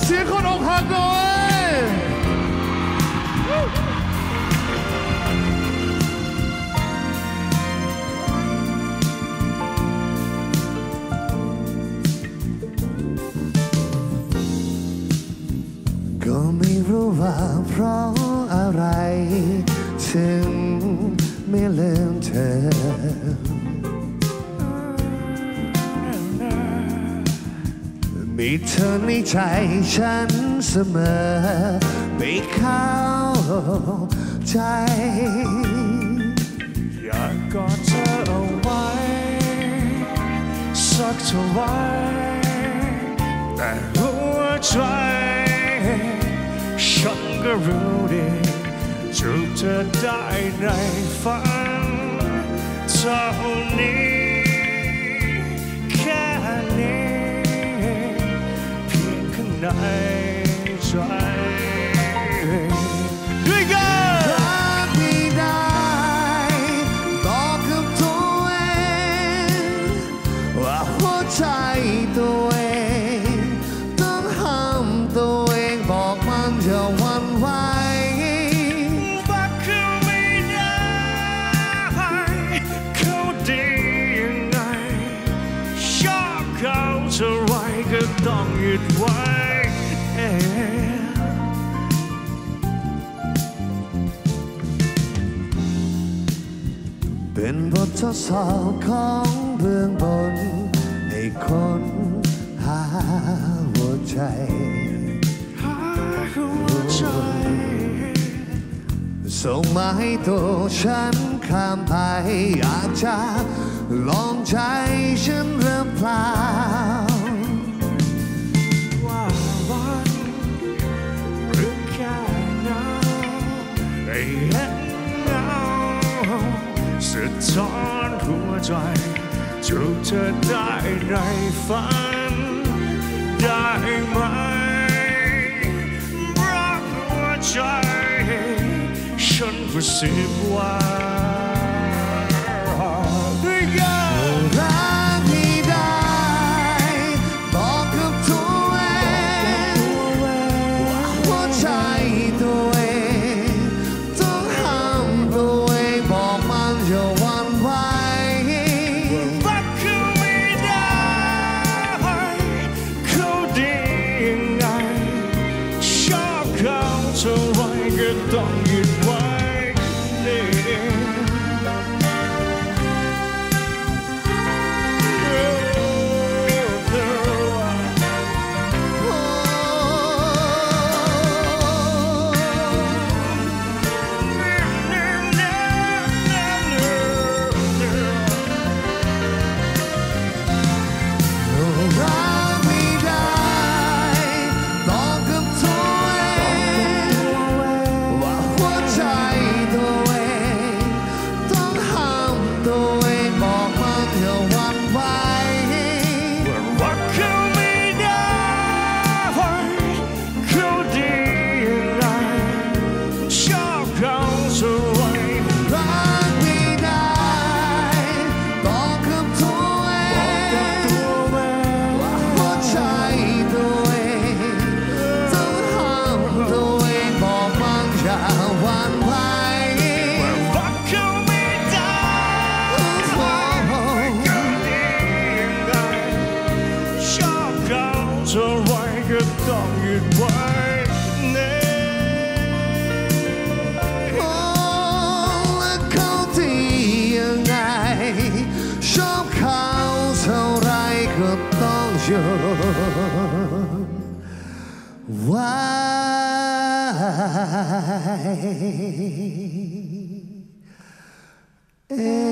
สียงคนอกหักหน่อยก็ไม่รู้ว่าเพราะอะไรถึงไม่ลืมเธอมีเธอในใจฉันเสมอไม่เข้าใจอยากกอดเธอเอาไว้สักเท่าไรแต่หัวใจฉันก็รู้ดีจูบเธอได้ในฝันเท่านี้แค่นี้เพียงข้างในใจด้วยกันรักไม่ได้บอกกับตัวเองว่าหัวใจตัวเองต้องห้ามตัวเองบอกมันจะหวั่นไหวบอกเขาไม่ได้เขาดียังไงชอบเขาเท่าไรก็ต้องหยุดไว้เป็นบททดสอบของเบื้องบนให้คนหาหัวใจส่งมาให้ตัวฉันข้ามไปอยากจะลองใจฉันหรือเปล่าว่าวันหรือแค่เงาให้เห็นเงาสะท้อนหัวใจจูบเธอได้ในฝันได้ไหมรักหัวใจฉันกระซิบว่าด้วยกันรักไม่ได้บอกกับตัวเองว่าหัวใจตัวเองต้องห้ามตัวเองบอกมันจะหวั่นไหวรักเขาไม่ได้เขาดียังไงชอบเขาเท่าไรก็ต้องหยุดไว้ต้องหยุดไว้และเขาที่ยังไงชอบเขาเท่าไรก็ต้องหยุดไว้